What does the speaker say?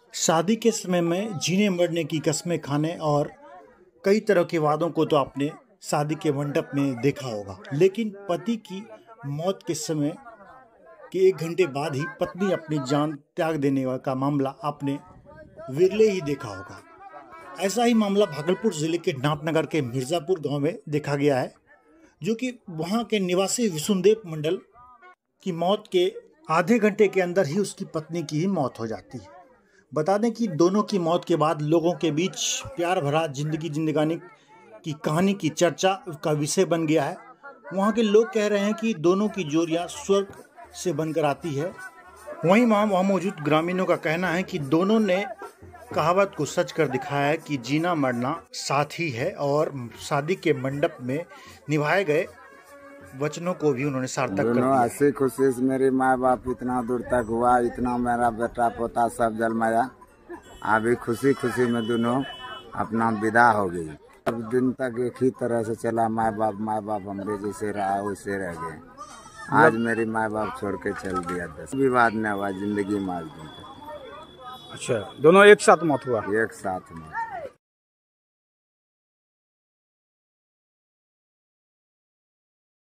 शादी के समय में जीने मरने की कस्में खाने और कई तरह के वादों को तो आपने शादी के मंडप में देखा होगा, लेकिन पति की मौत के समय के 1 घंटे बाद ही पत्नी अपनी जान त्याग देने का मामला आपने विरले ही देखा होगा। ऐसा ही मामला भागलपुर जिले के नाथनगर के मिर्जापुर गांव में देखा गया है, जो कि वहां के निवासी विशुनदेव मंडल की मौत के आधे घंटे के अंदर ही उसकी पत्नी की ही मौत हो जाती है। बता दें कि दोनों की मौत के बाद लोगों के बीच प्यार भरा जिंदगानी की कहानी की चर्चा का विषय बन गया है। वहाँ के लोग कह रहे हैं कि दोनों की जोड़ियाँ स्वर्ग से बनकर आती है। वहीं वहाँ मौजूद ग्रामीणों का कहना है कि दोनों ने कहावत को सच कर दिखाया है कि जीना मरना साथ ही है, और शादी के मंडप में निभाए गए वचनों को भी उन्होंने सार्थक कर दिया। हंसी खुशी से मेरे माँ बाप इतना दूर तक हुआ, इतना मेरा बेटा पोता सब जन्माया। अभी खुशी खुशी में दोनों अपना विदा हो गई। अब दिन तक एक ही तरह से चला, माँ बाप हमरे जैसे रहा वैसे रह गए। आज मेरी माँ बाप छोड़ के चल दिया। 10 विवाद न हुआ जिंदगी में आज दिन तक। अच्छा, दोनों एक साथ मौत हुआ? एक साथ में।